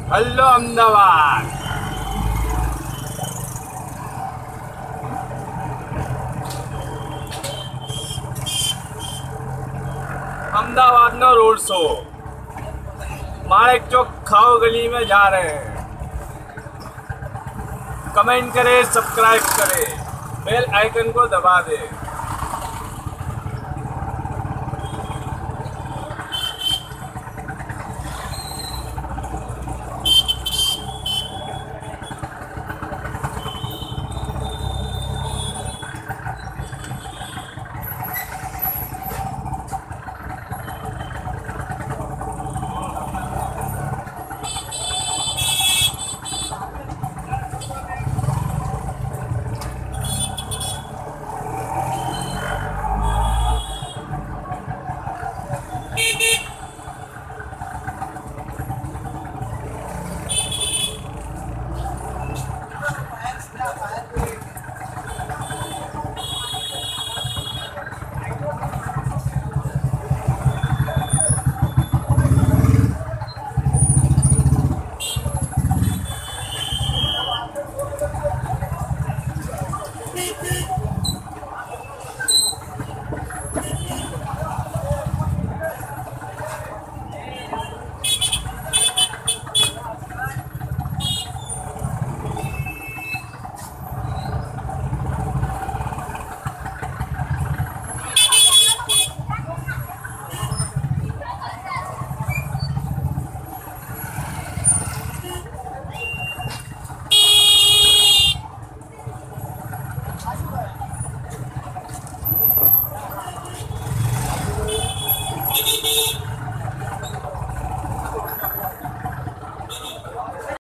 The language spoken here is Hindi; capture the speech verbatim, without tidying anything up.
हेलो अहमदाबाद। अहमदाबाद नो रोड शो माणिक चौक खाओ गली में जा रहे हैं। कमेंट करें, सब्सक्राइब करें, बेल आइकन को दबा दें।